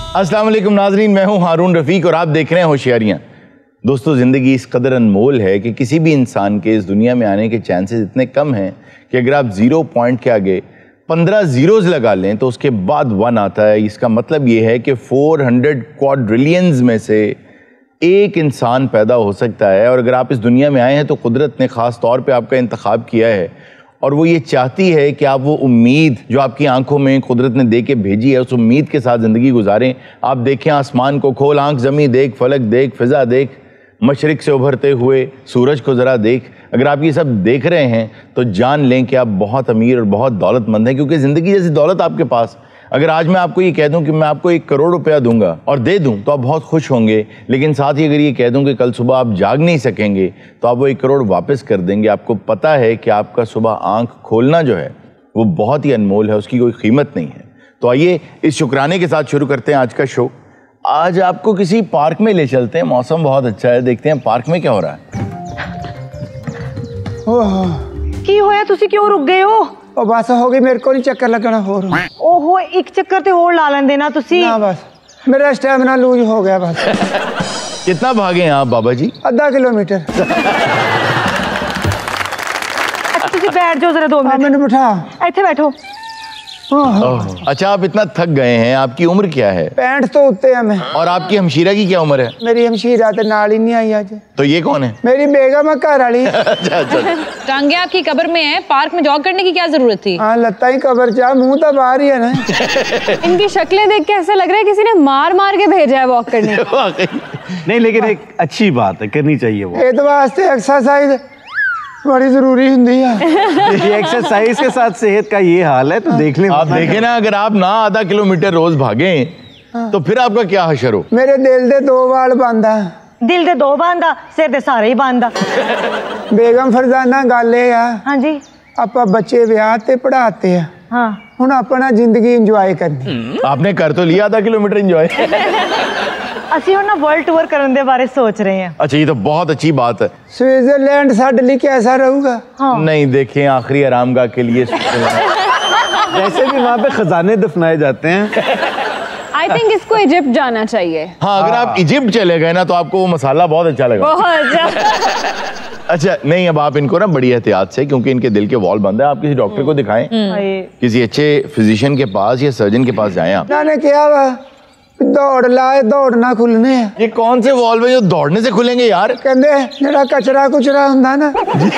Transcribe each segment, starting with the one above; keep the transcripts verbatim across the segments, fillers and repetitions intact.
अस्सलाम वालेकुम नाजरीन, मैं हूं हारून रफीक और आप देख रहे हैं होशियारियां। दोस्तों, ज़िंदगी इस कदर अनमोल है कि किसी भी इंसान के इस दुनिया में आने के चांसेस इतने कम हैं कि अगर आप ज़ीरो पॉइंट के आगे पंद्रह ज़ीरोज़ लगा लें तो उसके बाद वन आता है। इसका मतलब ये है कि फोर हंड्रेड क्वाड्रिलियंस में से एक इंसान पैदा हो सकता है। और अगर आप इस दुनिया में आए हैं तो कुदरत ने ख़ास तौर पे आपका इंतखाब किया है और वो ये चाहती है कि आप वो उम्मीद जो आपकी आंखों में कुदरत ने दे के भेजी है, उस उम्मीद के साथ ज़िंदगी गुजारें। आप देखें आसमान को, खोल आंख ज़मीं देख, फलक देख, फ़िज़ा देख, मशरिक़ से उभरते हुए सूरज को ज़रा देख। अगर आप ये सब देख रहे हैं तो जान लें कि आप बहुत अमीर और बहुत दौलतमंद हैं, क्योंकि ज़िंदगी जैसी दौलत आपके पास। अगर आज मैं आपको ये कह दूं कि मैं आपको एक करोड़ रुपया दूंगा और दे दूं तो आप बहुत खुश होंगे, लेकिन साथ ही अगर ये कह दूं कि कल सुबह आप जाग नहीं सकेंगे तो आप वो एक करोड़ वापस कर देंगे। आपको पता है कि आपका सुबह आंख खोलना जो है वो बहुत ही अनमोल है, उसकी कोई कीमत नहीं है। तो आइए इस शुक्राने के साथ शुरू करते हैं आज का शो। आज आपको किसी पार्क में ले चलते हैं, मौसम बहुत अच्छा है, देखते हैं पार्क में क्या हो रहा है। की होया, तुसी क्यों रुक गए हो? ओ बस हो गई, मेरे को नहीं चक्कर लगना होर। ओहो, एक चक्कर ते होर ला लेंदे ना तुसी। ना बस मेरा स्टैमिना लूज हो गया बस। कितना भागे हैं आप बाबा जी? आधा किलोमीटर। अच्छा तुसी बैठ जाओ जरा दो मिनट। मैंने बिठा, इत्थे बैठो। अच्छा, आप इतना थक गए हैं, आपकी उम्र क्या है? पैंठ तो उत्ते है मैं। और आपकी हमशीरा की क्या उम्र है? मेरी हमशीरा ते नाल ही नहीं आई आज। तो ये कौन है? मेरी बेगम है घर वाली। अच्छा अच्छा। टांगे आपकी कब्र में है, पार्क में जॉग करने की क्या जरूरत थी? हाँ, लत्ता ही कब्र चा, मुंह तो बाहर ही है ना। इनकी शक्लें देख के ऐसा लग रहा है किसी ने मार मार के भेजा है वॉक करने। नहीं, लेकिन एक अच्छी बात है, करनी चाहिए वो। इस वास्ते एक्सरसाइज बड़ी जरूरी होती है। एक्सरसाइज के साथ सेहत का ये हाल है तो देख लें। आप देखें ना, अगर आप ना आधा किलोमीटर रोज भागें तो फिर आपका क्या हशर हो। मेरे दिल दे दो वाल बंदा। दिल दे दो बांदा, सिर दे सारे ही बांदा। बेगम फरजाना गल ये आ, हाँ जी, ਆਪਾਂ ਬੱਚੇ ਵਿਆਹ ਤੇ ਪੜਾਤੇ ਆ। हाँ ਹੁਣ ਆਪਣਾ ਜ਼ਿੰਦਗੀ ਇੰਜੋਏ ਕਰਨੀ। आपने कर तो लिया आधा किलोमीटर एंजॉय। ਅਸੀਂ ਹੁਣ ਨਾ वर्ल्ड टूर करने के बारे सोच रहे हैं। अच्छा, ये तो बहुत अच्छी बात है। स्विट्जरलैंड ਸਾਡੇ ਲਈ कैसा रहूगा? हाँ। नहीं, देखें आखिरी आरामगाह के लिए वैसे भी वहाँ पे खजाने दफनाए जाते हैं। आई थिंक इसको इजिप्ट जाना चाहिए। हाँ, अगर आप इजिप्ट चले गए ना तो आपको वो मसाला बहुत अच्छा लगा। बहुत अच्छा। अच्छा नहीं, अब आप इनको ना बड़ी एहतियात से, क्योंकि इनके दिल के वॉल बंद है, आप किसी डॉक्टर को दिखाएं, किसी अच्छे फिजिशियन के पास या सर्जन के पास जाएं आप। मैंने क्या वा दौड़ लाए, दौड़ना खुलने है। ये कौन से वॉल्व है जो दौड़ने से खुलेंगे यार? कहते जरा कचरा कुचरा हुंदा ना।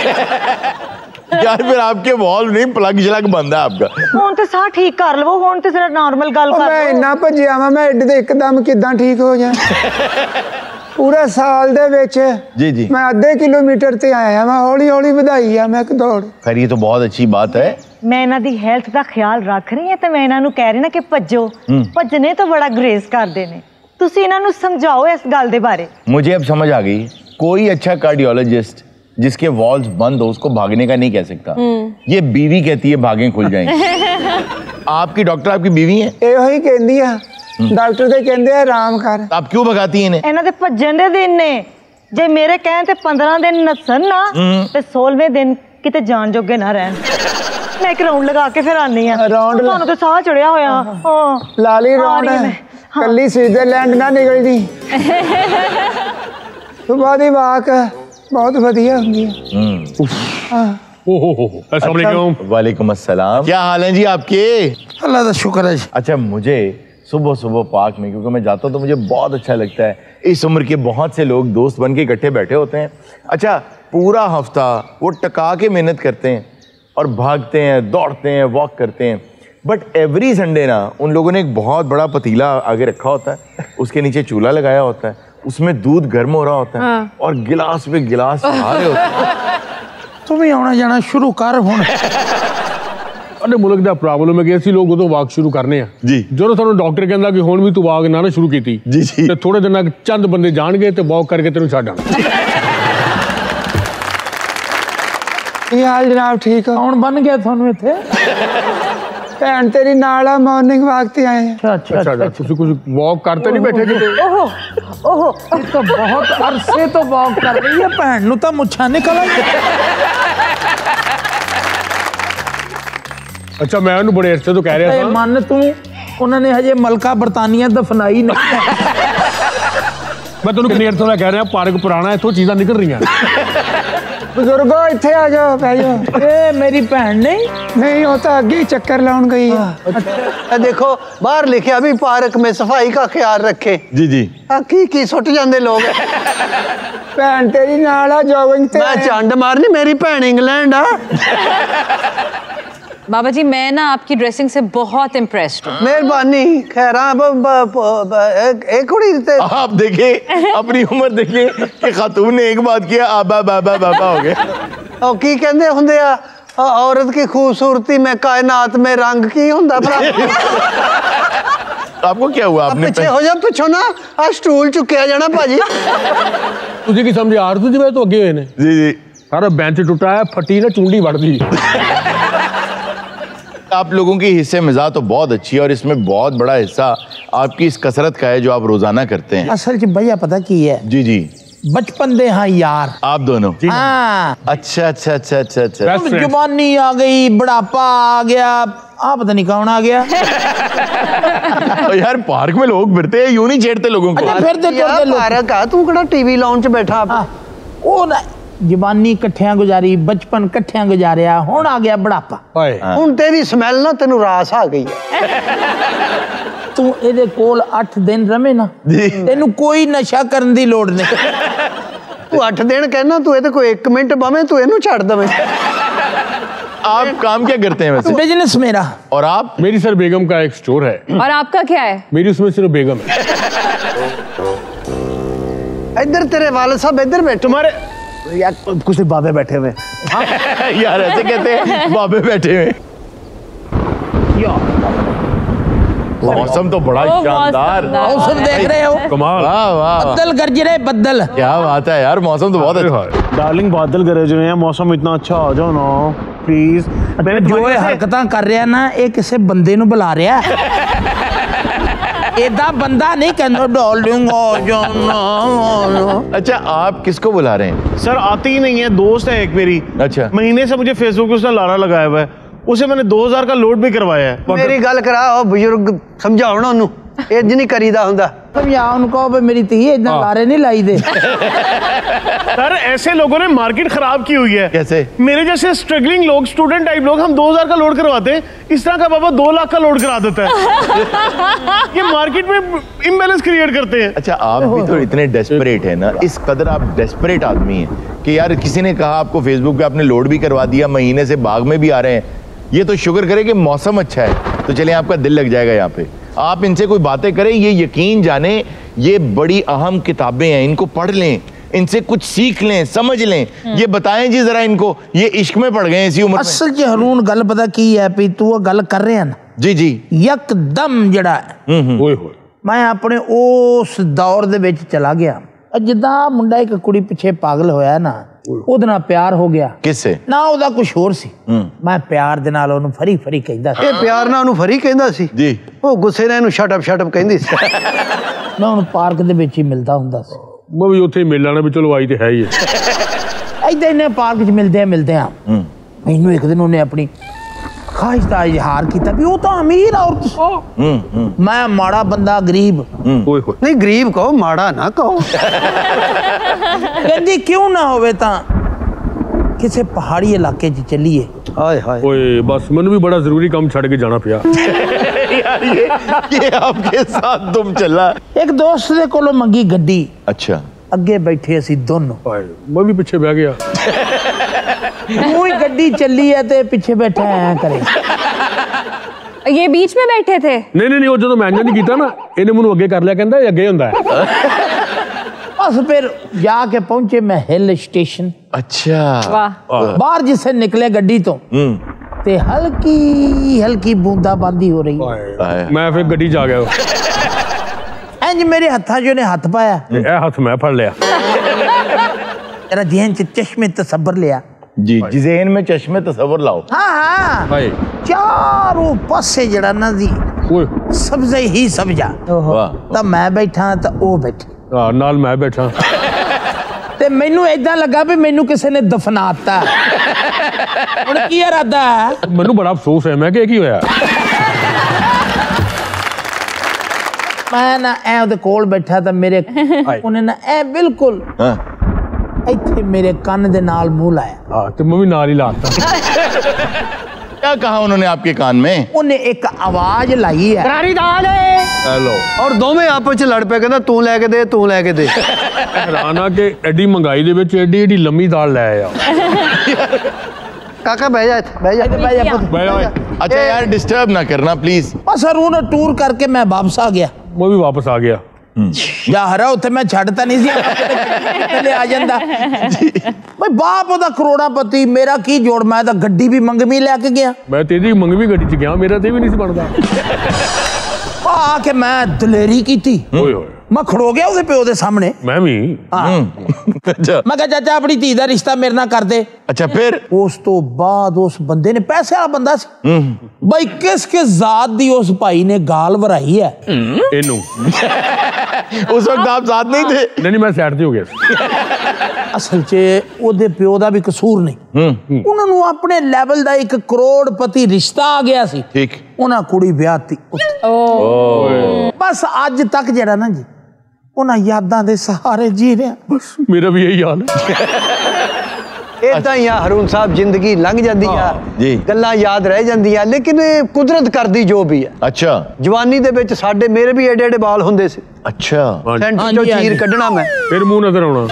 यार फिर आपके वॉल्व नहीं, प्लग शलग बंद है आपका। ਹੁਣ ਤੇ ਸਾਹ ठीक कर लवो, ਹੁਣ ਤੇ जरा नॉर्मल गल कर मैं लो। इन्ना भजिया वा, मैं एड दे एकदम किदां ठीक हो जा। पूरा साल दे विच जी जी मैं आधे किलोमीटर ते आया, मैं हौली हौली ਵਧਾਈ ਆ मैं दौड़। खैर ये तो बहुत अच्छी बात है। मैं इन्हां दी हेल्थ दा ख्याल रख रही हां ते मैं इन्हां नू कह रही ना कि भज्जो, भजने तो बड़ा ग्रेस करदे ने। तुसी इन्हां नू समझाओ इस गल दे बारे। मुझे अब समझ आ गई, कोई अच्छा कार्डियोलॉजिस्ट जिसके वॉल्व्स बंद हो उसको भागने का नहीं कह सकता। ये बीवी कहती है भागें खुल जाएंगे। आपकी डॉक्टर आपकी बीवी है? ਇਹੋ ਹੀ ਕਹਿੰਦੀ ਆ, ਡਾਕਟਰ ਤੇ ਕਹਿੰਦੇ ਆ ਆਰਾਮ ਕਰ। आप क्यों भगाती हैं इन्हें? इन्हां दे भजन दे दिन ने, जे मेरे कहण ते पंद्रह दिन नसन ना ते सोलहवें दिन किते जान जोगे ना रहन। मैं एक राउंड लगा के फिर आनी आ। राउंड ਤੁਹਾਨੂੰ ਤੇ ਸਾਹ ਚੜਿਆ ਹੋਇਆ। ਹਾਂ ਲਾਲੀ ਰੌਂਡ ਕੱਲੀ स्विट्जरलैंड ना निकलदी। सुबह दी वाक बहुत बढ़िया होंगी है। अस्सलाम वालेकुम। वालेकुम अस्सलाम। क्या हाल है जी आपके? अल्लाह का शुक्र है जी। अच्छा, मुझे सुबह सुबह पार्क में, क्योंकि मैं जाता हूँ तो मुझे बहुत अच्छा लगता है। इस उम्र के बहुत से लोग दोस्त बन के इकट्ठे बैठे होते हैं। अच्छा, पूरा हफ्ता वो टका के मेहनत करते हैं और भागते हैं, दौड़ते हैं, वॉक करते हैं, बट एवरी संडे ना उन लोगों ने एक बहुत बड़ा पतीला आगे रखा होता है, उसके नीचे चूल्हा लगाया होता है, उसमें दूध गर्म हो रहा होता है। हाँ। और गिलास पे गिलास आ रहे होते हैं। तुम ही आना जाना शुरू कर हुण। अरे मुल्क दा प्रॉब्लम है कि ऐसी लोग उदों वाक शुरू करने हैं जी, जो सानू डॉक्टर कहंदा कि हुण भी तू वाक ना ना शुरू कीती जी जी, ते थोड़े दिन चंद बंदे जाणगे ते वॉक करके तेनू छड्ड आना। ये हाल जनाब ठीक है। कौन बन गया थानू इत्थे? भैन तेरी नाल आ, मॉर्निंग वाक ते आए हैं। अच्छा अच्छा, तुसी कुछ वॉक करते नहीं बैठे किते? ओहो ओहो, ये तो बहुत अरसे तो वॉक कर रही है, भैन नू तां मुच्छां निकल आई। अच्छा, मैं उन्हें बड़े अरसे तो कह रहा था मन तू उन्होंने हजे मलका बरतानिया दफनाई नहीं। मैं तेन किन्नी अर्थ कह रहा पार्क पुराना इतों चीज़ां निकल रही। बुजुर्गो इत्थे आ जाओ, बह जाओ। ए मेरी भैन नहीं नहीं होता अगे ही चक्कर लाउन गई है। अच्छा। देखो बाहर लिखा भी पार्क में सफाई का ख्याल रखे। जी जी की की सुट जाते लोग। भैन तेरी नाल आ जॉगिंग ते। मैं चंड मारनी, मेरी भैन इंग्लैंड आ। बाबा जी मैं ना आपकी ड्रेसिंग से बहुत इम्प्रेस्ड हूँ। मेहरबानी। खैर एक कुड़ी ते आप देखे अपनी उम्र देखे कि खातून ने एक बात किया आबा बाबा बाबा हो गए। और की कहंदे हुंदे आ औरत की खूबसूरती में कायनात में रंग की हुंदा भरा। आपको क्या हुआ? आपने पीछे हो जा, पिछो ना आ स्टूल चुकिया जाना भाजी। तुझे की समझ आ रही तो अगे हुए ने। जी जी सारा बेंच टूटा है, फटी ना चुंडी बढ़ दी। आप लोगों की हिस्से मिजाज तो बहुत अच्छी है और इसमें बहुत बड़ा हिस्सा आपकी इस कसरत का है जो आप रोजाना करते हैं। असल च भैया पता की है? जी जी बचपन दे हाँ यार आप दोनों। हाँ अच्छा अच्छा अच्छा अच्छा अच्छा जवानी आ गई, बुढ़ापा आ गया, आप पता नहीं कौन आ गया। यार पार्क में लोग फिरते हैं, यूं नहीं छेड़ते लोगों को। अच्छा फिर दे यार पार्क आ, तू कड़ा टीवी लॉन्च बैठा। वो ना जवानी इकट्ठियां गुजारी, बचपन इकट्ठियां गुजारिया, हुण आ गया बुढ़ापा। हुण तेरी स्मैल ना तेनू रास आ गई है। तू एदे कोल अठ दिन रवे ना, तेनू कोई नशा करन दी लोड़ नहीं। तू अठ दिन कहना, तू एदे कोई एक मिनट बवे, तू इनू छड़ दवे। आप काम क्या करते हैं वैसे? बिजनेस मेरा। और आप? मेरी सर बेगम का एक स्टोर है। और आपका क्या है? मेरी उसमें सिर्फ बेगम है। इधर तेरे वाले साहब इधर बैठे। तुम्हारे यार कुछ बाबे बैठे हुए। यार ऐसे कहते हैं बाबे बैठे हुए। मौसम तो बड़ा शानदार। मौसम देख रहे हो? कमाल। वाह वाह बदल गरज रहे, बदल। क्या बात है यार, मौसम तो बहुत अच्छा। डार्लिंग बादल गरज रहे हैं, मौसम इतना अच्छा आ जाओ ना प्लीज। जो हरकतां कर रहा ना ये किसी बंदे नूं बुला रहा है। एदा बंदा नहीं कहना डार्लिंग आ जाओ। अच्छा आप किसको बुला रहे हैं? सर आती ही नहीं है, दोस्त है एक मेरी। अच्छा महीने से मुझे फेसबुक पे उसने लारा लगाया हुआ है, उसे मैंने दो हजार का लोड भी करवाया है। मेरी गल करा बुजुर्ग, समझाओ ना उन्होंने, इंज नहीं करीदा हुंदा। समझा उनको भाई मेरी धी इतना लारे नहीं लाई दे। सर ऐसे लोगों ने मार्केट खराब की हुई है। कैसे? मेरे जैसे स्ट्रगलिंग लोग, स्टूडेंट टाइप लोग, हम दो हजार का लोड करवाते हैं, इस तरह का बाबा दो लाख का लोड करा देता है। ये मार्केट में इम्बैलेंस क्रिएट करते हैं। अच्छा आप भी तो इतने डेस्परेट है ना, इस कदर आप डेस्परेट आदमी हैं कि यार किसी ने कहा आपको फेसबुक पे आपने लोड भी करवा दिया, महीने से बाग में भी आ रहे हैं। ये तो शुक्र करें कि मौसम अच्छा है, तो चलिए आपका दिल लग जाएगा यहाँ पे। आप इनसे कोई बातें करें, ये यकीन जाने ये बड़ी अहम किताबें हैं, इनको पढ़ लें, इनसे कुछ सीख लें, समझ लें। ये बताएं जी जरा इनको, ये इश्क में पड़ गए इसी उम्र में। असल च हरून गल पता की है भी तू गल कर रहे हैं ना। जी जी यकदम जड़ा मैं अपने उस दौर दे विच चला गया जिद्दां मुंडा एक कुड़ी पिछे पागल होया ना, ਉਹਦੇ ਨਾਲ ਪਿਆਰ ਹੋ ਗਿਆ। किससे? ਨਾ ਉਹਦਾ ਕੁਝ ਹੋਰ ਸੀ। ਮੈਂ ਪਿਆਰ ਦੇ ਨਾਲ ਉਹਨੂੰ ਫਰੀ ਫਰੀ ਕਹਿੰਦਾ ਸੀ। ਇਹ ਪਿਆਰ ਨਾਲ ਉਹਨੂੰ ਫਰੀ ਕਹਿੰਦਾ ਸੀ ਜੀ। ਉਹ ਗੁੱਸੇ ਨਾਲ ਇਹਨੂੰ ਸ਼ਟ ਅਪ ਸ਼ਟ ਅਪ ਕਹਿੰਦੀ ਸੀ। ਮੈਂ ਉਹਨੂੰ ਪਾਰਕ ਦੇ ਵਿੱਚ ਹੀ ਮਿਲਦਾ ਹੁੰਦਾ ਸੀ। ਮੈਂ ਵੀ ਉੱਥੇ ਹੀ ਮਿਲ ਲੈਣਾ ਵੀ ਚਲੋ ਆਈ ਤੇ ਹੈ ਹੀ ਐਦਾਂ ਇਹਨੇ ਪਾਰਕ 'ਚ ਮਿਲਦੇ ਆ ਮਿਲਦੇ ਆ ਮੈਨੂੰ ਇੱਕ ਦਿਨ ਉਹਨੇ ਆਪਣੀ ਖਾਹਿਸ਼ ਦਾ ਇਜ਼ਹਾਰ ਕੀਤਾ ਵੀ ਉਹ ਤਾਂ ਅਮੀਰ ਔਰਤ ਸੀ, ਮੈਂ ਮਾੜਾ ਬੰਦਾ ਗਰੀਬ। ਨਹੀਂ ਗਰੀਬ ਕਹੋ, ਮਾੜਾ ਨਾ ਕਹੋ। ਕਹਿੰਦੀ ਕਿਉਂ ਨਾ ਹੋਵੇ ਤਾਂ ਕਿਸੇ ਪਹਾੜੀ ਇਲਾਕੇ 'ਚ ਚੱਲੀਏ। ਹਾਏ ਹਾਏ ਓਏ ਬਸ ਮੈਨੂੰ ਵੀ ਬੜਾ ਜ਼ਰੂਰੀ ਕੰਮ ਛੱਡ ਕੇ ਜਾਣਾ ਪਿਆ। यार ये ये आपके साथ तुम चला। ਇੱਕ ਦੋਸਤ ਦੇ ਕੋਲੋਂ ਮੰਗੀ ਗੱਡੀ। अच्छा ਅੱਗੇ ਬੈਠੇ ਅਸੀਂ ਦੋਨੋਂ। ਮੈਂ ਵੀ ਪਿੱਛੇ ਬਹਿ ਗਿਆ। ਤੂੰ ਹੀ ਗੱਡੀ ਚੱਲੀ ਹੈ ਤੇ ਪਿੱਛੇ ਬੈਠਾ ਐ ਕਰੇ। ये बीच में बैठे थे? नहीं नहीं नहीं वो जो मैं नहीं किया ना, इन्हें मैनू अगे कर लिया, कहंदा ये अगे हुंदा है। बस फिर जाके पहुंचे मैं हिल स्टेशन। अच्छा वाह। बाहर जिससे निकले गड्डी तो ते हल्की हल्की बूंदाबांदी हो रही। मैं फिर गड्डी जा गया। इंज मेरे हत्था जो ने हाथ पाया, ए हाथ मैं फड़ लिया। तेरा ध्यान च चश्मे तसब्बर लिया। जी जी ज़हन में चश्मे तस्वर लाओ। हाँ हाँ चारों पासे जड़ा ना दी सब्ज़े ही सब्जा। तब मैं बैठा तो वो बैठी। हाँ नाल मैं बैठा। ते मैनू ऐसा लगा भी मैनू किसी ने दफनाता। हुण की इरादा है? मैनू बड़ा अफसोस है, मैं क्या की होया? मैं ना ऐ ਉਹਦੇ ਕੋਲ ਬੈਠਾ ਤਾਂ ਮੇਰੇ ਉਹਨੇ ਨਾ ਐ ਬਿਲਕੁਲ हाँ ਇੱਥੇ ਮੇਰੇ ਕੰਨ ਦੇ ਨਾਲ ਮੂੰਹ ਲਾਇਆ। हाँ तो मैं भी नाल ही लाता। क्या कहा उन्होंने आपके कान में? ਉਹਨੇ ਇੱਕ ਆਵਾਜ਼ ਲਾਈ ਹੈ करारी दाल है हेलो ਔਰ ਦੋਵੇਂ ਆਪਸ ਚ ਲੜ ਪਏ, ਕਹਿੰਦਾ ਤੂੰ ਲੈ ਕੇ ਦੇ ਤੂੰ ਲੈ ਕੇ ਦੇ। हैरान आ कि एडी महंगाई दे विच एडी एडी लंबी दाल ले आया। ਕਾਕਾ ਬਹਿ ਜਾ ਇੱਥੇ ਬਹਿ ਜਾ ਬਹਿ ਜਾ ਪੁੱਤ। मैं अच्छा यार डिस्टर्ब ना करना प्लीज। ਬਸ ਸਰ ਉਹਨੇ ਟੂਰ ਕਰਕੇ ਮੈਂ ਵਾਪਸ ਆ ਗਿਆ। मैं भी वापस आ गया। ਜਾ ਹਰਾ ਉੱਥੇ ਮੈਂ ਛੱਡਤਾ ਨਹੀਂ ਸੀ ਲੈ ਆ ਜਾਂਦਾ ਬਈ ਬਾਪ ਉਹਦਾ ਕਰੋੜਾਪਤੀ ਮੇਰਾ ਕੀ ਜੋੜ ਮੈਂ ਤਾਂ ਗੱਡੀ ਵੀ ਮੰਗਵੀਂ ਲੈ ਕੇ ਗਿਆ मैं तेरी मंगवी गड्डी च गया मेरा ते भी नहीं सी बनदा। ਆ ਕੇ ਮੈਂ ਦਲੇਰੀ ਕੀਤੀ ओए होए ਮੈਂ ਖੜੋ ਗਿਆ ਉਹਦੇ ਪਿਓ ਦੇ ਸਾਹਮਣੇ मैं भी अच्छा ਮੈਂ ਕਿਹਾ ਚਾਚਾ ਆਪਣੀ ਧੀ ਦਾ ਰਿਸ਼ਤਾ ਮੇਰੇ ਨਾਲ ਕਰ ਦੇ। अच्छा फिर ਉਸ ਤੋਂ ਬਾਅਦ ਉਸ ਬੰਦੇ ਨੇ ਪੈਸੇ ਵਾਲਾ ਬੰਦਾ ਸੀ ਬਈ ਕਿਸ ਕਿਸ ਜ਼ਾਤ ਦੀ ਉਸ ਭਾਈ ਨੇ ਗਾਲ ਵਰਾਈ ਹੈ। इनू उस वक्त आप साथ नहीं थे? नहीं नहीं मैं साइड ते हो गया। ਅਸਲ 'ਚ ਉਹਦੇ ਪਿਓ ਦਾ ਵੀ ਕਸੂਰ ਨਹੀਂ ਉਹਨਾਂ ਨੂੰ ਆਪਣੇ ਲੈਵਲ ਦਾ ਇੱਕ ਕਰੋੜਪਤੀ ਰਿਸ਼ਤਾ ਆ ਗਿਆ ਸੀ ठीक ਉਹਨਾਂ ਕੁੜੀ ਵਿਆਹਤੀ ਬਸ ਅੱਜ ਤੱਕ ਜਿਹੜਾ ਨਾ ਜੀ ਉਹਨਾਂ ਯਾਦਾਂ ਦੇ ਸਹਾਰੇ ਜੀ ਰਿਹਾ। बस मेरा भी यही हाल है। ਇਦਾਂ ਹੀ ਆ ਹਰੂਨ ਸਾਹਿਬ, ਜ਼ਿੰਦਗੀ ਲੰਘ ਜਾਂਦੀ ਆ ਜੀ। ਗੱਲਾਂ ਯਾਦ ਰਹਿ ਜਾਂਦੀਆਂ, ਲੇਕਿਨ ਇਹ ਕੁਦਰਤ ਕਰਦੀ ਜੋ ਵੀ ਹੈ। अच्छा ਜਵਾਨੀ ਦੇ ਵਿੱਚ ਸਾਡੇ ਮੇਰੇ ਵੀ ਏਡੇ ਏਡੇ ਵਾਲ ਹੁੰਦੇ ਸੀ, अच्छा ਸੈਂਟਰ ਹਾਂਜੀ, ਚੋਂ ਹਾਂਜੀ। ਚੀਰ ਕੱਢਣਾ ਮੈਂ, फिर मुंह नजर आना।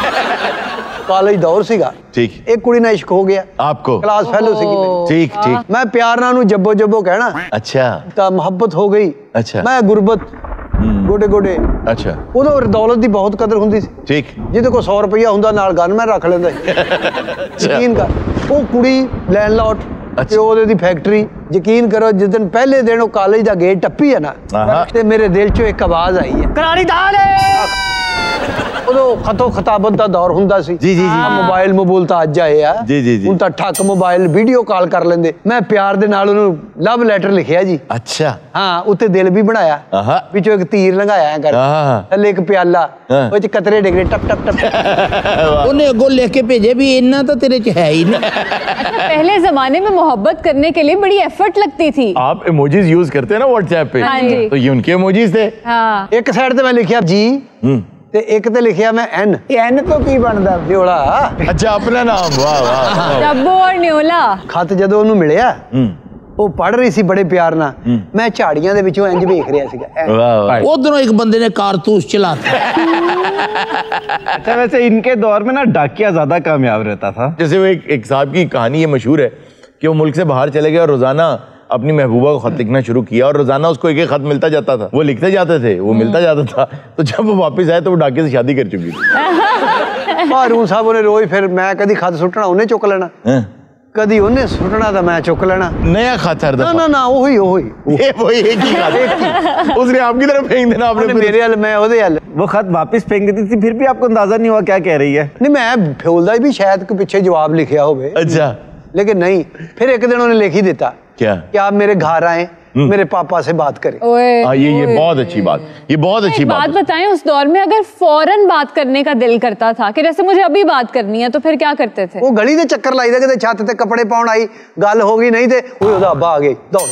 ਕਾਲਜ ਦੌਰ ਸੀਗਾ। ठीक ਇੱਕ ਕੁੜੀ ਨਾਲ ਇਸ਼ਕ ਹੋ ਗਿਆ, आपको ਕਲਾਸ ਫੈਲੋ ਸੀਗੀ ਮੇਰੀ। ठीक ठीक ਮੈਂ ਪਿਆਰ ਨਾਲ ਉਹਨੂੰ ਜੱਬੋ ਜੱਬੋ ਕਹਿਣਾ अच्छा ਤਾਂ ਮੁਹੱਬਤ ਹੋ ਗਈ। ਅੱਛਾ। ਮੈਂ ਗੁਰਬਤ ਗੋਡੇ ਗੋਡੇ। अच्छा ਉਦੋਂ ਦੌਲਤ ਦੀ ਬਹੁਤ ਕਦਰ ਹੁੰਦੀ ਸੀ, ठीक ਜਿਹਦੇ ਕੋਲ ਸੌ ਰੁਪਈਆ ਹੁੰਦਾ ਨਾਲ ਗਨਮੈਨ ਰੱਖ ਲੈਂਦਾ ਸੀ। ਯਕੀਨ ਕਰ, ਉਹ ਕੁੜੀ ਲੈਂਡਲੌਰਡ ਤੇ ਉਹਦੇ ਦੀ ਫੈਕਟਰੀ, ਯਕੀਨ ਕਰੋ ਜਿਸ ਦਿਨ ਪਹਿਲੇ ਦਿਨ ਉਹ ਕਾਲਜ ਦਾ ਗੇਟ ਟੱਪੀ ਹੈ ਨਾ, ਆਹਾ। ਤੇ ਮੇਰੇ ਦਿਲ ਚੋਂ ਇੱਕ ਆਵਾਜ਼ ਆਈ ਹੈ, करारी दाल है ਉਦੋਂ ਖਤੋ ਖਤਾਬਤ ਦਾ ਦੌਰ ਹੁੰਦਾ ਸੀ। ਜੀ, ਜੀ, ਜੀ। ਆਹ ਮੋਬਾਈਲ ਮੋਬਾਈਲ ਤਾਂ ਅੱਜ ਆਏ ਆ। ਜੀ, ਜੀ, ਜੀ। ਹੁਣ ਤਾਂ ਠੱਕ ਮੋਬਾਈਲ ਵੀਡੀਓ ਕਾਲ ਕਰ ਲੈਂਦੇ। ਮੈਂ ਪਿਆਰ ਦੇ ਨਾਲ ਉਹਨੂੰ ਲਵ ਲੈਟਰ ਲਿਖਿਆ ਜੀ। अच्छा ਹਾਂ, ਉੱਤੇ ਦਿਲ ਵੀ ਬਣਾਇਆ, ਆਹਾ। ਵਿੱਚੋਂ ਇੱਕ ਤੀਰ ਲੰਘਾਇਆ ਕਰ, ਆਹਾ। ਥੱਲੇ ਇੱਕ ਪਿਆਲਾ, ਹਾਂ। ਉਹ ਚ ਕਤਰੇ ਡਿਗਰੇ ਟਪ ਟਪ ਟਪ। ਉਹਨੇ ਅੱਗੋਂ ਲਿਖ ਕੇ ਭੇਜੇ ਵੀ ਇੰਨਾ ਤਾਂ ਤੇਰੇ 'ਚ ਹੈ ਹੀ नहीं। पहले जमाने में मोहब्बत करने के लिए बड़ी एफर्ट लगती थी। आप इमोजीज यूज करते हैं ना व्हाट्सएप पे? हाँ जी। तो ये उनके इमोजीज थे। हाँ ਇੱਕ ਸਾਈਡ ਤੇ ਮੈਂ ਲਿਖਿਆ ਜੀ ਤੇ ਇੱਕ ਤੇ ਲਿਖਿਆ ਮੈਂ ਐਨ। ਇਹ ਐਨ ਤੋਂ ਕੀ ਬਣਦਾ ਦਿਓਲਾ। अच्छा अपना नाम, वाह वाह डब्बू और न्योला। ਖਤ ਜਦੋਂ ਉਹਨੂੰ ਮਿਲਿਆ, ਉਹ ਪੜ੍ਹ ਰਹੀ ਸੀ ਬੜੇ ਪਿਆਰ ਨਾਲ, ਮੈਂ ਝਾੜੀਆਂ ਦੇ ਵਿੱਚੋਂ ਇੰਜ ਵੇਖ ਰਿਹਾ ਸੀਗਾ ਐਂ। वाह वाह ਉਧਰੋਂ ਇੱਕ ਬੰਦੇ ਨੇ ਕਾਰਤੂਸ ਚਲਾਤਾ। अच्छा वैसे इनके दौर में ना डाकिया ज्यादा कामयाब रहता था। जैसे वो एक एक साहब की कहानी ये मशहूर है कि वो मुल्क से बाहर चले गए और रोजाना अपनी महबूबा को खत लिखना शुरू किया और रोजाना उसको एक एक खत मिलता जाता था, वो लिखते जाते थे, वो मिलता जाता था। तो जब वो वापस आए तो वो डाके से शादी कर चुकी थी। ਹਾਰੂਨ ਸਾਹਿਬ ਉਹਨੇ ਰੋਜ਼ ਫਿਰ ਮੈਂ ਕਦੀ ਖਤ ਸੁੱਟਣਾ ਉਹਨੇ ਚੁੱਕ ਲੈਣਾ, हैं? ਕਦੀ ਉਹਨੇ ਸੁੱਟਣਾ ਤਾਂ ਮੈਂ ਚੁੱਕ ਲੈਣਾ। नया खत हर ਨਾ दफा? ਨਾ ਨਾ ਉਹੀ ਉਹੀ ये वही एक ही खत। उसने आपकी तरफ फेंक देना, आपने ਉਹਨੇ ਮੇਰੇ ਵੱਲ ਮੈਂ ਉਹਦੇ ਵੱਲ। वो खत वापस फेंक देती थी, फिर भी आपको अंदाजा नहीं हुआ क्या कह रही है। ਨਹੀਂ ਮੈਂ ਫੋਲਦਾ भी शायद कोई पीछे जवाब लिखा होवे, अच्छा लेकिन नहीं। फिर एक दिन उन्होंने लिख ही देता क्या? कि आप मेरे घर आए, मेरे पापा से बात करें। ओए हाँ ये ये बहुत अच्छी बात, ये बहुत अच्छी एक बात बात। बताएं, उस दौर में अगर फौरन बात करने का दिल करता था कि जैसे मुझे अभी बात करनी है, तो फिर क्या करते थे? वो गली दे चक्कर लाईदा, किते छत ते कपड़े पाउण आई, गल हो गई, नहीं ते ओए ओदा अब्बा आ गए दौड़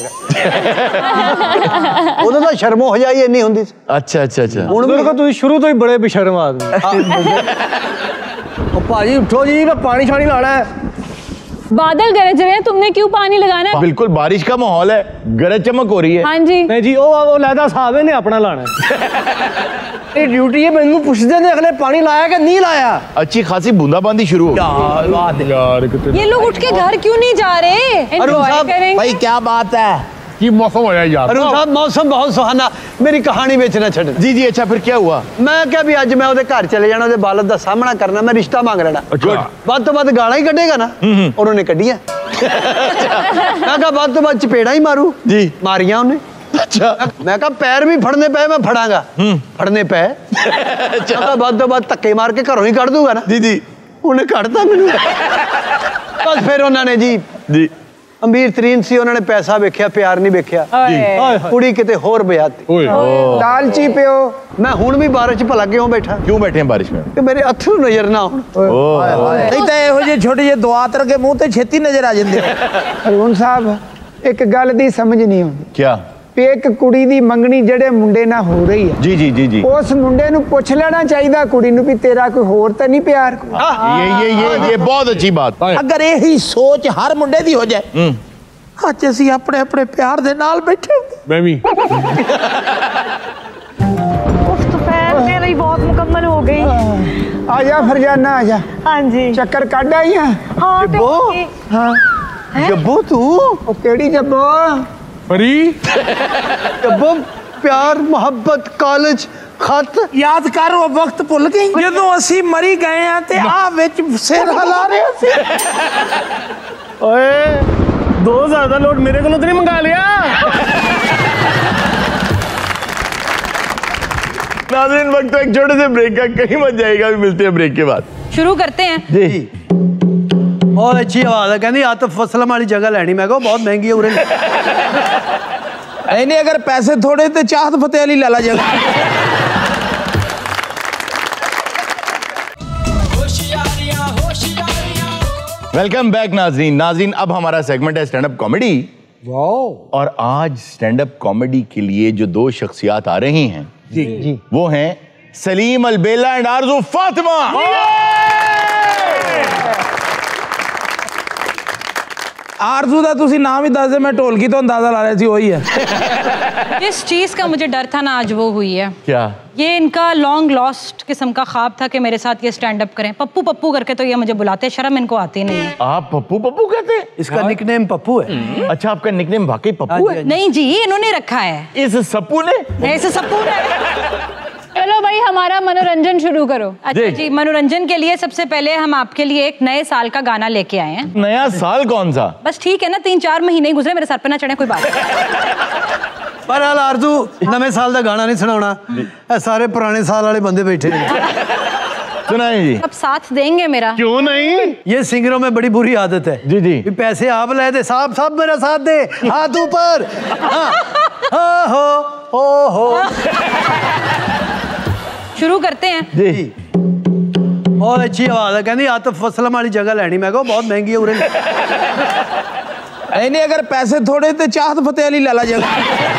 गए। उदों तां शर्मो हजाई इन्नी हुंदी सी। अच्छा अच्छा अच्छा हुण भी तो शुरू तो ही बड़े बेशर्म आदमी। ओ भाजी उठो जी, मैं पानी शानी लाना है। बादल गरज रहे हैं, तुमने क्यों पानी लगाना है? बिल्कुल बारिश का माहौल है, गरज चमक हो रही है। हाँ जी। नहीं जी, ओ वो लैदा साहब ने अपना लाना है। ड्यूटी है, मैनू पुछदे ने अगले पानी लाया कि नहीं लाया। अच्छी खासी बूंदाबांदी शुरू हो गई। यार कितने ये लोग उठ के घर क्यों नहीं जा रहे? एंजॉय साहब, करेंगे। भाई क्या बात है? की मौसम होया यार। अरुण साहब मौसम बहुत सुहाना, मेरी कहानी ਵਿੱਚ ਨਾ ਛੱਡ। जी जी अच्छा फिर क्या हुआ? ਮੈਂ ਕਿਹਾ ਵੀ ਅੱਜ ਮੈਂ ਉਹਦੇ ਘਰ ਚਲੇ ਜਾਣਾ, ਉਹਦੇ ਬਾਲਦ ਦਾ ਸਾਹਮਣਾ ਕਰਨਾ, ਮੈਂ ਰਿਸ਼ਤਾ ਮੰਗ ਲੈਣਾ। अच्छा ਵੱਧ ਤੋਂ ਵੱਧ ਗਾਲਾਂ ਹੀ ਕੱਢੇਗਾ ਨਾ, ਔਰ ਉਹਨੇ ਕੱਢੀਆਂ। ਮੈਂ ਕਿਹਾ ਵੱਧ ਤੋਂ ਵੱਧ ਚਪੇੜਾ ਹੀ ਮਾਰੂ, ਜੀ ਮਾਰੀਆਂ ਉਹਨੇ। अच्छा ਮੈਂ ਕਿਹਾ ਪੈਰ ਵੀ ਫੜਨੇ ਪਏ ਮੈਂ ਫੜਾਂਗਾ, ਫੜਨੇ ਪਏ। ਮੈਂ ਕਿਹਾ ਵੱਧ ਤੋਂ ਵੱਧ ਧੱਕੇ ਮਾਰ ਕੇ ਘਰੋਂ ਹੀ ਕੱਢ ਦੂੰਗਾ ਨਾ। जी जी ਉਹਨੇ ਕੱਢਤਾ ਮੈਨੂੰ। ਬਸ ਫਿਰ ਉਹਨਾਂ ਨੇ ਜੀ जी ਅਮੀਰ ਤਰੀਨ ਸੀ, ਉਹਨਾਂ ਨੇ ਪੈਸਾ ਵੇਖਿਆ, ਪਿਆਰ ਨਹੀਂ ਵੇਖਿਆ। ਕੁੜੀ ਕਿਤੇ ਹੋਰ ਵਿਆਹਤੀ। ओए ਲਾਲਚੀ ਪਿਓ। ਮੈਂ ਹੁਣ ਵੀ ਬਾਰਿਸ਼ 'ਚ ਭਲਾ ਕਿਉਂ ਬੈਠਾ क्यों बैठे हैं बारिश में? ਕਿ ਮੇਰੇ ਅੱਥਰੂ ਨਜ਼ਰ ਨਾ ਆਉਣ। ਨਹੀਂ ਤਾਂ ਇਹੋ ਜਿਹੇ ਛੋਟੇ ਜਿਹੇ ਦੁਆ ਤਰ ਕੇ ਮੂੰਹ ਤੇ ਛੇਤੀ ਨਜ਼ਰ ਆ ਜਾਂਦੇ। ਹਰੂਨ ਸਾਹਿਬ ਇੱਕ ਗੱਲ ਦੀ ਸਮਝ ਨਹੀਂ ਆਉਂਦੀ, क्या? ਵੀ ਇੱਕ ਕੁੜੀ ਦੀ ਮੰਗਣੀ ਜਿਹੜੇ ਮੁੰਡੇ ਨਾਲ ਹੋ ਰਹੀ ਹੈ जी जी जी जी ਉਸ ਮੁੰਡੇ ਨੂੰ ਪੁੱਛ ਲੈਣਾ ਚਾਹੀਦਾ ਕੁੜੀ ਨੂੰ ਵੀ ਤੇਰਾ ਕੋਈ ਹੋਰ ਤਾਂ ਨਹੀਂ ਪਿਆਰ ये ये ये ये बहुत अच्छी बात अगर यही सोच हर मुंडे दी हो जाए आज असी अपने अपने प्यार दे नाल बैठे मैं भी उफ तो पैर मेरी बहुत मुकम्मल हो गई। आ जा फरजाना आ जा हाँ जी चक्कर काट आई है हाँ तो जब्बो हाँ जब्बो तू ओ केड़ी जब्बो परी जब्बो प्यार मोहब्बत कॉलेज खत याद कर वो वक्त भुल गई जदों असी मरी गए हैं ते आ विच सिर हिला रहे सी ओए दो हजार का नोट मेरे को तो नहीं मंगा लिया। नाज़रीन वक्त तो एक छोटे से ब्रेक का, कहीं मत जाएगा, भी मिलते हैं ब्रेक के बाद। शुरू करते हैं जी बहुत अच्छी आवाज है कहती आतिफ असलम वाली जगह लेनी मैं बहुत महंगी है उरे नहीं अगर पैसे थोड़े तो चाहत फतेह अली लाला जगह वेलकम बैक नाज़रीन। नाज़रीन अब हमारा सेगमेंट है स्टैंड अप कॉमेडी। वाह। और आज स्टैंड अप कॉमेडी के लिए जो दो शख्सियात आ रही हैं जी जी वो हैं सलीम अलबेला एंड आरज़ू फातिमा। आरज़ू दा तुसी नाम ही दस दे मैं ढोलकी तो अंदाजा ला रही थी वही है। जिस चीज का मुझे डर था ना आज वो हुई है। क्या? ये इनका लॉन्ग लॉस्ट किस्म का ख्वाब था कि मेरे साथ ये स्टैंड अप करें। पप्पू पप्पू करके तो ये मुझे बुलाते, शर्म इनको आती नहीं है। आप पप्पू पप्पू कहते हैं? इसका निकनेम पप्पू है। अच्छा आपका निकनेम वाकई पप्पू है? नहीं जी इन्होंने रखा है। इस सप्पू ने? इस सप्पू ने। चलो भाई हमारा मनोरंजन शुरू करो। अच्छा जी मनोरंजन के लिए सबसे पहले हम आपके लिए एक नए साल का गाना लेके आए हैं। नया साल कौन सा? बस ठीक है ना, तीन चार महीने ही गुजरे, मेरे सर पे ना चढ़े कोई बात। पर हाल आरज़ू नवे साल का गाना नहीं सुनाना, सारे पुराने साल वाले बंदे बैठे सुनाए जी। अब साथ देंगे मेरा? क्यों नहीं? ये सिंगरों में बड़ी बुरी आदत है जी जी पैसे आप ले दे, साहब साहब मेरा साथ दे, हाथ ऊपर। हाँ हो हो हो शुरू करते हैं जी। बहुत अच्छी आवाज है कहती आतिफ असलम वाली जगह लेनी मैं बहुत महंगी है उरे नहीं अगर पैसे थोड़े तो चाहत फतेह अली लाला जगह।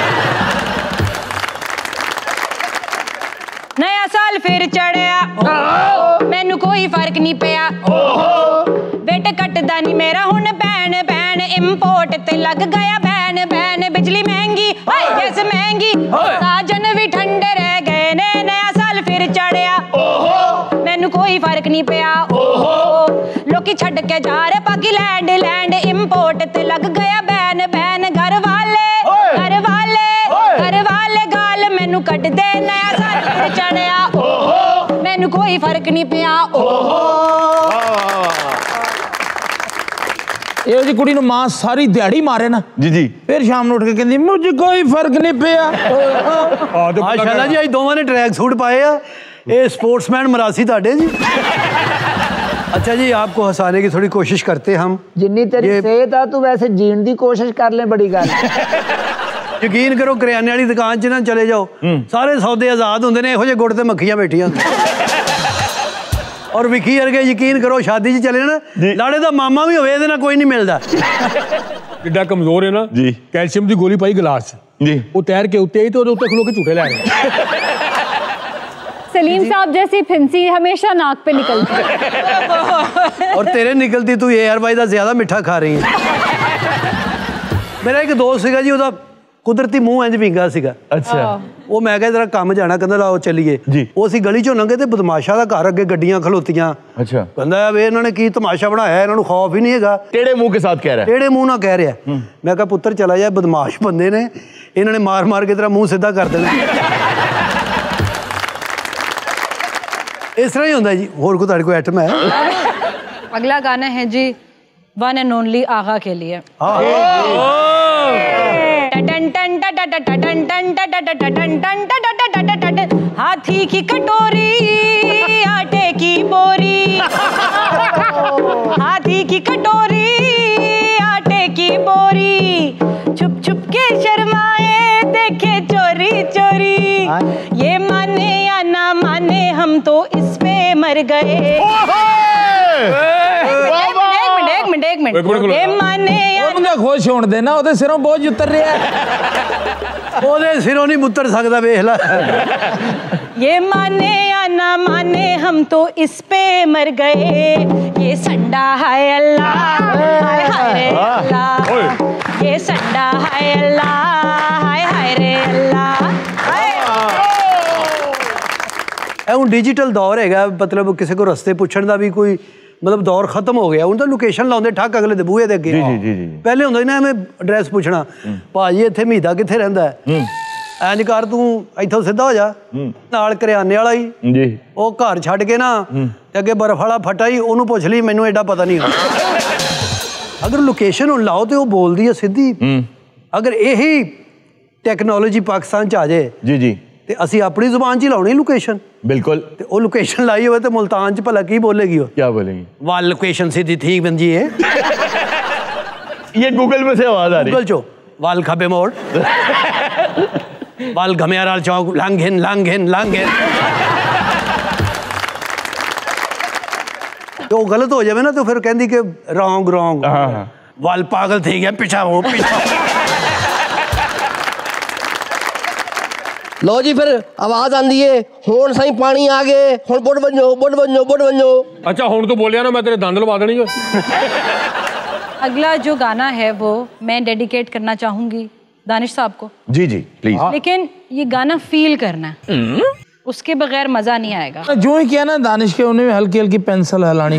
नया साल फिर चढ़िया मैनू कोई फर्क नहीं पिया बेटे कटदा नहीं मेरा हुन बैन बैन इंपोर्ट ते लग गया बैन बैन बिजली महंगी हाय जैसे महंगी साजन भी ठंडे रह गए ने नया साल फिर चढ़िया मैनू कोई फर्क नहीं पिया लोकी छड़ के जा रहे बाकी लैंड लैंड इंपोर्ट ते लग गया बैन बैन घर वाले घर वाले घर वाले गाल मैनू कट दे नया साल फिर चढ़िया मैनू कोई फर्क नहीं पिया। ये जी कुड़ी मां सारी दिहाड़ी मारे ना जी जी फिर शाम ਨੂੰ ਉੱਠ ਕੇ ਕਹਿੰਦੀ मुझे कोई फर्क नहीं पिया। माशाल्लाह जी आज दोवां ने ट्रैक सूट पाए आ ये स्पोर्ट्समैन मरासी ताड़े जी। अच्छा जी आपको हंसाने की थोड़ी कोशिश करते हम जिन्नी तेरी सेहत आ तू वैसे जीण दी कोशिश कर ले बड़ी गल। यकीन करो करियाने वाली दुकान च ना चले जाओ सारे सौदे आजाद होंगे ने ਇਹੋ ਜਿਹੇ गुड़ ते मक्खियां बैठियां और विकी वर्गे यकीन करो शादी च चले ना लाड़े दा मामा भी होवे ਇਹਦੇ ਨਾਲ कोई नहीं मिलता। किड्डा कमजोर है ना जी कैल्शियम की गोली पाई गिलास जी वो तैर के उत्ते ही तो उत्ते खलो के झूठे लै रहे। सलीम साहब जैसी फिंसी हमेशा नाक पे निकलती है और तेरे निकलती तू एयर बाई दा ज्यादा मिठा खा रही है। मेरा एक दोस्त सीगा जी ਉਹਦਾ ਕੁਦਰਤੀ ਮੂੰਹ ਇੰਜ ਵਿੰਗਾ ਸੀਗਾ। ਅੱਛਾ ਉਹ ਮੈਂ ਕਿਹਾ ਜਰਾ ਕੰਮ ਜਾਣਾ ਕਹਿੰਦਾ ਲਾਓ ਚੱਲੀਏ ਉਹ ਅਸੀਂ ਗਲੀ ਚੋਂ ਲੰਘੇ ਤੇ ਬਦਮਾਸ਼ਾ ਦਾ ਘਰ ਅੱਗੇ ਗੱਡੀਆਂ ਖਲੋਤੀਆਂ। ਅੱਛਾ ਕਹਿੰਦਾ ਵੇ ਇਹਨਾਂ ਨੇ ਕੀ ਤਮਾਸ਼ਾ ਬਣਾਇਆ ਇਹਨਾਂ ਨੂੰ ਖੌਫ ਹੀ ਨਹੀਂ ਹੈਗਾ। ਟੇੜੇ ਮੂੰਹ ਕੇ ਸਾਥ ਕਹਿ ਰਿਹਾ ਟੇੜੇ ਮੂੰਹ ਨਾਲ ਕਹਿ ਰਿਹਾ। ਮੈਂ ਕਿਹਾ ਪੁੱਤਰ ਚਲਾ ਜਾ ਬਦਮਾਸ਼ ਬੰਦੇ ਨੇ ਇਹਨਾਂ ਨੇ ਮਾਰ ਮਾਰ ਕੇ ਤੇਰਾ ਮੂੰਹ ਸਿੱਧਾ ਕਰ ਦੇਣਾ। ਇਸ ਤਰ੍ਹਾਂ ਹੀ ਹੁੰਦਾ ਜੀ। ਹੋਰ ਕੋਈ ਤੁਹਾਡੇ ਕੋਲ ਆਈਟਮ है? अगला गाना है जी वन एंड ओनली आगा के लिए। हाथी की कटोरी आटे की बोरी हाथी की कटोरी आटे की बोरी छुप छुप के शर्माए देखे चोरी चोरी ये माने या ना माने हम तो इस पे मर गए। एक मिनट एक मिनट ये माने या खुश होने देना सिरों बोझ उतर रहा है। ओदे सिरों नहीं मुतर सकदा, वेख ला। ये माने या ना माने हम तो इस पे मर गए, ये संडा है अल्लाह, हाय हाय रे अल्लाह, ये संडा है अल्लाह, हाय हाय रे अल्लाह। हूँ डिजिटल दौर है, मतलब किसी को रस्ते पूछण दा भी कोई मतलब दौर खत्म हो गया। हूँ तो लोकेशन लाउंदे ठक अगले दे बूहे दे अगे। पहले हुंदा ना एवें एड्रैस पूछना, भाजी इत्थे मीदा कित्थे रहिंदा है, इंज कर तू इत्थों सीधा हो जा, नाल करियाने वाला ही जी वो घर छड्ड के ना अगे बर्फ वाला फटा ही ओनू पुछ ली, मैनू एडा पता नहीं। अगर लोकेशन हुण लाओ तो वो बोलदी है सीधी। अगर यही टैक्नोलॉजी पाकिस्तान च आ जाए जी जी ते असी अपनी जुबान च ही लाउणी लोकेशन। बिल्कुल। ते वो लोकेशन लाई होवे ते मुल्तान च भला की बोलेगी वो? क्या बोलेगी? वाल लोकेशन सीधी ठीक बन जी है। ये गूगल में से आवाज आ रही है। गूगल चो वाल खबे मोड़ वाल घमेराल चौक लांघेन लांघेन लांघेन। तो गलत हो जाए ना तो फिर कहती कि रॉन्ग रॉन्ग वाल पागल थी गया पिछा हो पिछा। लो जी फिर आवाज आंदी है हुण सही पानी आ गए हुण बुड़ बनो बुड़ बनो बुड़ बनो। अच्छा हुण तो बोलिया ना मैं तेरे दंद लवा देनी। अगला जो गाना है वो मैं डेडिकेट करना चाहूंगी दानिश साहब को। जी जी प्लीज। लेकिन ये गाना फील करना है, उसके बगैर मजा नहीं आएगा। जो ही किया ना दानिश के उन्हें हल्की हल्की पेंसिल हिलानी।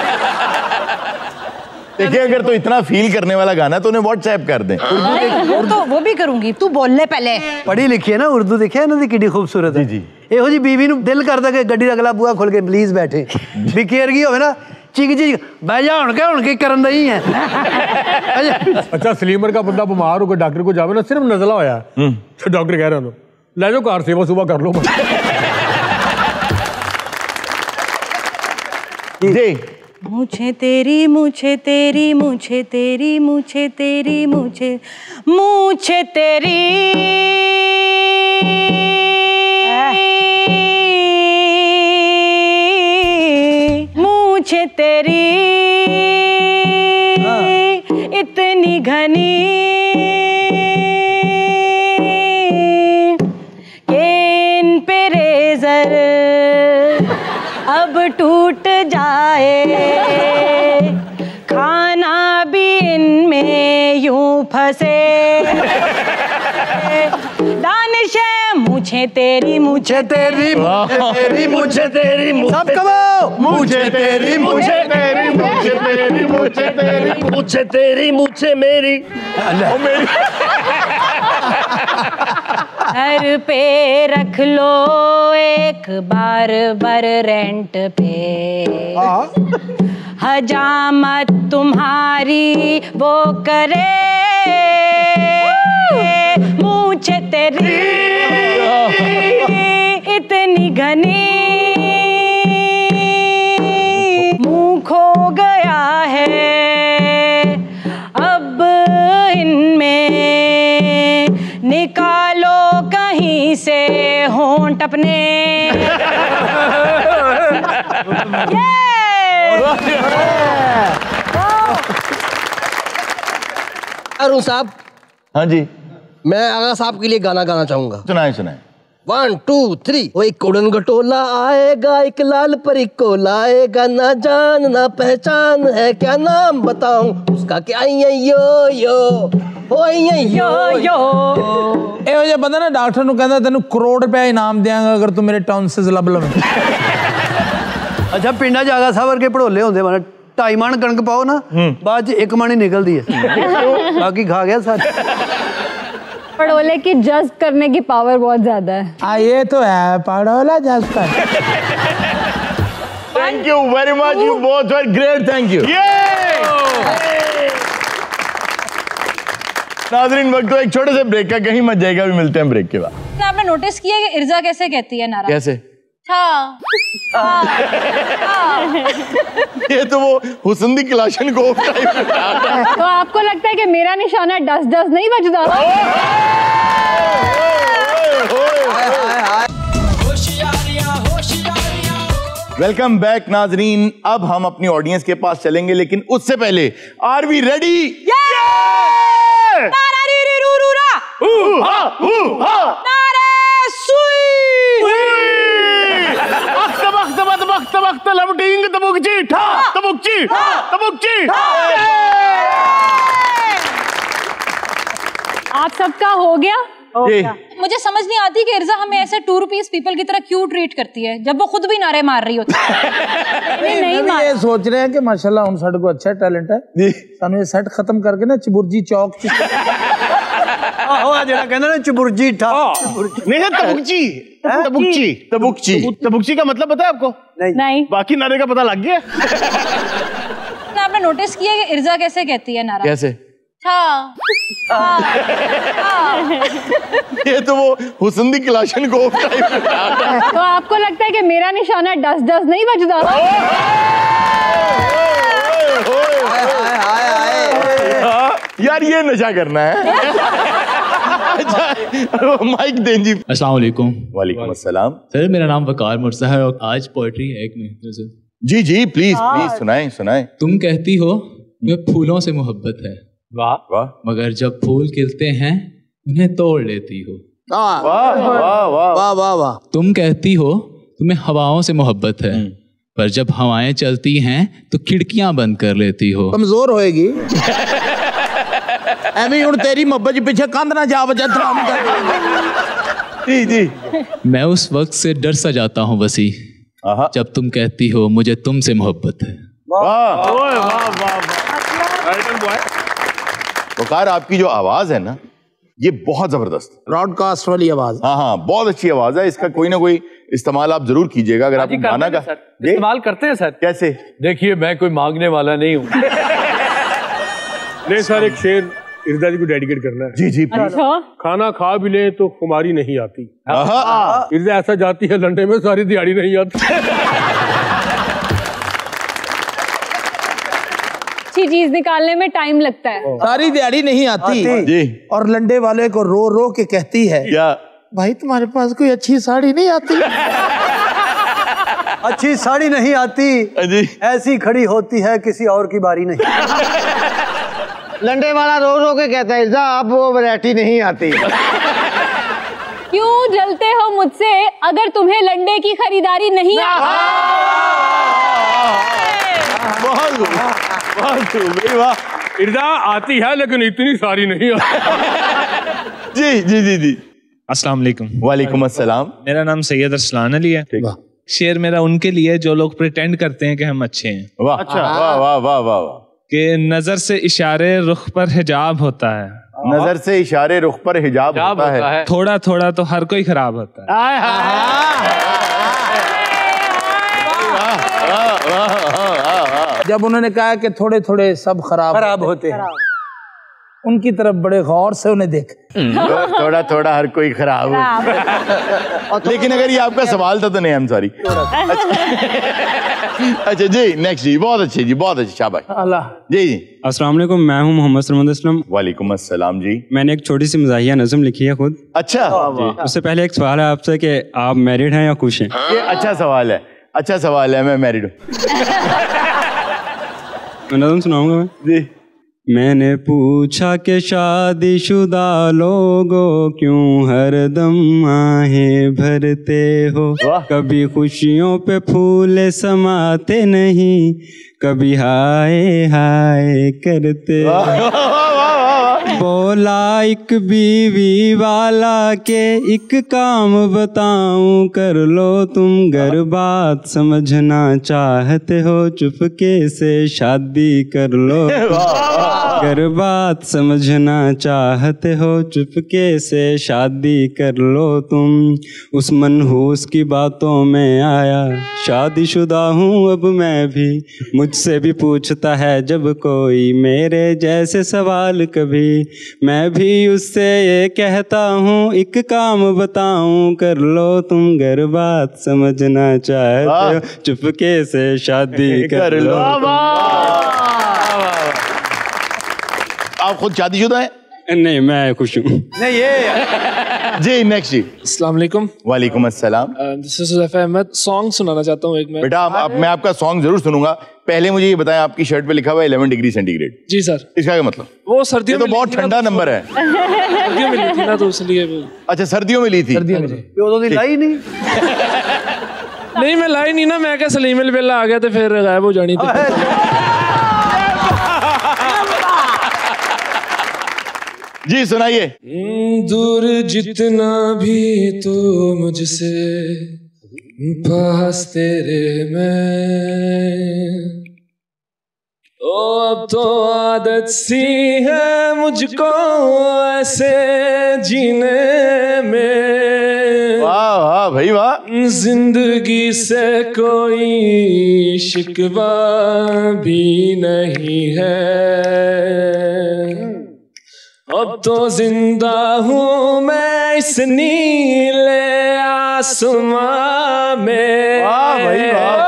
देखिए अगर तो इतना फील करने वाला गाना तो उन्हें व्हाट्सएप कर दें। वो तो वो भी करूंगी, तू बोल ले पहले। पढ़ी लिखी है ना उर्दू, देखिए ना कितनी खूबसूरत है। जी जी ਇਹੋ ਜੀ बीवी ਨੂੰ दिल करता कि गड्डी ਦਾ अगला बूहा खोल के प्लीज बैठे भी केयर की होवे ना चीक चीक बह जा हुण के हुण की करन दई है। अच्छा सलीमर का बंदा बीमार होकर डॉक्टर को जावे ना सिर्फ नजला होया तो डॉक्टर कह रहे हो ले जाओ कार सेवा सुबह कर लो। जी मुझे तेरी मुझे तेरी मुझे तेरी मुझे तेरी मुझे मुझे तेरी मुझे तेरी इतनी घनी कि इन पे रेजर अब टूट जाए, खाना भी इनमें यूं फंसे। दानिश मुझे तेरी मुझे तेरी तेरी मुझे तेरी सब कमाओ मुझे तेरी मुझे तेरी मुझे तेरी मुझे तेरी मुझे तेरी मुझे मेरी मेरी घर पे रख लो एक बार बर रेंट पे, हजामत तुम्हारी वो करे मुझे तेरी इतनी घनी मुंह खो गया है अब इनमें निकालो कहीं से होंठ अपने। अरुण साहब। हाँ जी मैं आगा साहब के लिए गाना गाना चाहूंगा। सुनाए सुनाए। One two three. वो एक उड़न गटोला आएगा एक लाल परी को लाएगा, ना जान ना पहचान है क्या नाम बताऊं उसका क्या यो यो ओ यो यो। ਇਹੋ ਜਿਹਾ ਬੰਦਾ ਨਾ ਡਾਕਟਰ ਨੂੰ ਕਹਿੰਦਾ ਤੈਨੂੰ ਕਰੋੜ ਰੁਪਏ ਇਨਾਮ ਦੇਵਾਂਗਾ ਅਗਰ ਤੂੰ ਮੇਰੇ ਟੌਨਸਿਸ ਲੱਭ ਲਵੇਂ। अच्छा पिंडा जागा साहब वर्गे भड़ोले होंदे माने ढाई मन कणक पाओ ना बाद च एक मन ही निकलदी है बाकी खा गया सारे। पड़ोले की जज्ब करने की पावर बहुत ज्यादा है। हाँ ये तो है पड़ोला जज्ब कर। Thank you very much you both were great thank you. नाज़रीन वक्त तो एक छोटे से ब्रेक का, कहीं मत जाएगा, भी मिलते हैं ब्रेक के बाद। आपने नोटिस किया कि इर्जा कैसे कहती है नारा? कैसे? हाँ। हाँ। हाँ। ये तो वो हुसैन क्लाशन को तो आपको लगता है कि मेरा निशाना डस डस नहीं बजता? वेलकम बैक नाजरीन। अब हम अपनी ऑडियंस के पास चलेंगे, लेकिन उससे पहले आर वी रेडी? नारे सुई अख्त बख्त बद बख्त बख्त लबटिंग तबुकची ठा तबुकची तबुकची। आप सबका हो गया? हो गया। मुझे समझ नहीं आती कि इर्जा हमें ऐसे टू रुपीस पीपल की तरह क्यों ट्रीट करती है जब वो खुद भी नारे मार रही होती है। नहीं, नहीं मैं भी ये सोच रहे हैं कि माशाल्लाह हम साडे को अच्छा टैलेंट है, सानू ये सेट खत्म करके ना चिबुरजी चौक च आहो जेड़ा कहंदा ना चिबुरजी ठा नहीं है तबुकची तबुकची तबुकची तबुकची का मतलब पता है आपको? नहीं। बाकी नारे का पता लग गया? आपने नोटिस किया कि इर्जा कैसे कहती है नारा? कैसे? था ये तो वो हुसंदी क्लाशन को तो आपको लगता है कि मेरा निशाना डस डस नहीं बजता? यार ये नशा करना है। अच्छा माइक दें जी। अस्सलाम वालेकुम। वालेकुम अस्सलाम। सर मेरा नाम वकार मुर्सा है और आज पोएट्री है एक मिनट से। जी जी प्लीज प्लीज सुनाएं सुनाएं। तुम कहती हो मैं फूलों से मोहब्बत है, वाह वाह, मगर जब फूल खिलते हैं उन्हें तोड़ लेती हो। वाह वाह वाह वाह वाह। तुम कहती हो तुम्हें हवाओं से मोहब्बत है, पर जब हवाएं चलती हैं तो खिड़कियां बंद कर लेती हो। कमजोर होएगी एवं हुण तेरी मोहब्बत के पीछे कंध ना जा वजह धराम कर। जी जी। मैं उस वक्त से डर सा जाता हूँ वसी जब तुम कहती हो मुझे तुमसे मोहब्बत है। वाह वाह वाह। वकार आपकी जो आवाज है ना ये बहुत जबरदस्त, ब्रॉडकास्ट वाली आवाज। हाँ हाँ बहुत अच्छी आवाज है, इसका कोई ना कोई इस्तेमाल आप जरूर कीजिएगा अगर आपको गाना का इस्तेमाल करते हैं सर। कैसे? देखिए मैं कोई मांगने वाला नहीं हूँ। नहीं सर, एक शेर इर्जा जी को डेडिकेट करना है। जी जी। अच्छा। खाना खा भी ले तो खुमारी नहीं आती। इर्जा ऐसा जाती है लंडे में सारी दिहाड़ी नहीं आती। अच्छी चीज निकालने में टाइम लगता है। सारी दिहाड़ी नहीं आती जी। और लंडे वाले को रो रो के कहती है क्या भाई तुम्हारे पास कोई अच्छी साड़ी नहीं आती? अच्छी साड़ी नहीं आती जी। ऐसी खड़ी होती है किसी और की बारी नहीं। लंडे वाला रो रो के कहता है इर्जा अब वो वैरायटी नहीं आती। क्यों जलते हो मुझसे अगर तुम्हें लंडे की खरीदारी नहीं बहुत बहुत खूब वाह। इर्जा आती है लेकिन इतनी सारी नहीं आती। जी जी जी जी। अस्सलाम वालेकुम। वालेकुम अस्सलाम। मेरा नाम सैयद अरसलान अली है। शेर मेरा उनके लिए जो लोग प्रिटेंड करते हैं कि हम अच्छे हैं। वाह अच्छा वाह वाह वाह वाह। कि नजर से इशारे रुख पर हिजाब होता है, नजर से इशारे रुख पर हिजाब होता है, है। थोड़ा थोड़ा तो हर कोई खराब होता है। जब उन्होंने कहा कि थोड़े थोड़े सब खराब खराब होते हैं, उनकी तरफ बड़े गौर से उन्हें देख। थोड़ा थोड़ा हर कोई खराब हो। लेकिन अगर ये आपका सवाल था तो नहीं, हम सॉरी। अच्छा जी नेक्स्ट जी। बहुत अच्छे जी बहुत अच्छे, शाबाश। अल्लाह जी जी। अस्सलाम वालेकुम, मैं हूं मोहम्मद सलमान असलम। वालेकुम अस्सलाम जी। मैंने एक छोटी सी मज़ाहिया नज़म लिखी है खुद। अच्छा। उससे पहले एक सवाल है आपसे कि आप मैरिड हैं या खुश हैं? ये अच्छा सवाल है, अच्छा सवाल है। मैं मैरिड हूँ। मैं नज़म सुनाऊंगा मैं जी। मैंने पूछा कि शादीशुदा लोगों क्यों हरदम आहें भरते हो, कभी खुशियों पे फूल समाते नहीं, कभी हाय हाय करते हो। बोला एक बीवी वाला के एक काम बताऊं कर लो तुम, घर बात समझना चाहते हो चुपके से शादी कर लो। घर बात समझना चाहते हो चुपके से शादी कर लो तुम। उस मनहूस की बातों में आया शादीशुदा हूँ अब मैं भी, मुझसे भी पूछता है जब कोई मेरे जैसे सवाल कभी, मैं भी उससे ये कहता हूँ एक काम बताऊं कर लो तुम, घर बात समझना चाहते हो चुपके से शादी कर लो। आप खुद शादीशुदा हैं? नहीं मैं खुश हूँ। नहीं ये जी नेक्स्ट जी। अस्सलाम वालेकुम। वालेकुम अस्सलाम। This is Huzaifa Ahmad. Song सुनाना चाहता हूँ एक मैं। बेटा आप, मैं आपका सॉन्ग जरूर सुनूंगा, पहले मुझे ये बताएं आपकी शर्ट पे लिखा हुआ है इलेवन डिग्री सेंटीग्रेड। जी सर। इसका क्या मतलब? वो सर्दियों में तो बहुत ठंडा नंबर है। सर्दियों में ली थी ना तो इसलिए वो। अच्छा सर्दियों में ली थी। सर्दियों में तो लाई नहीं। नहीं मैं लाई नहीं ना, मैं क्या सलीम अल बेला आ गया तो फिर गायब हो जानी थी। जी सुनाइए। दूर जितना भी तो मुझसे पास तेरे में, ओ अब तो आदत सी है मुझको ऐसे जीने में। वाह वाह भाई वाह। जिंदगी से कोई शिकवा भी नहीं है, अब तो जिंदा हूँ मैं इस नीले आसमां में। वाह भाई वाह।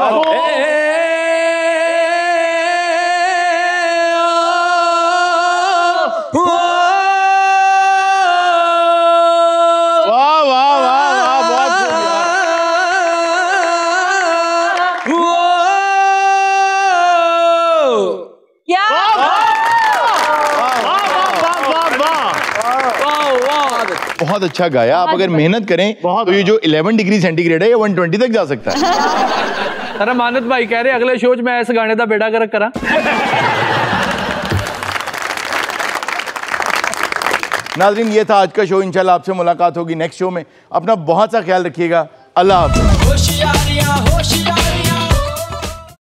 बहुत अच्छा गाया आप, अगर मेहनत करें तो ये जो इलेवन डिग्री सेंटीग्रेड है ये वन ट्वेंटी तक जा सकता है। सर मानत भाई कह रहे अगले शो च मैं इस गाने का बेड़ा गर्क करा। नाज़रीन ये था आज का शो, इंशाल्लाह आपसे मुलाकात होगी नेक्स्ट शो में। अपना बहुत सा ख्याल रखिएगा। अल्लाह हाफ़िज़।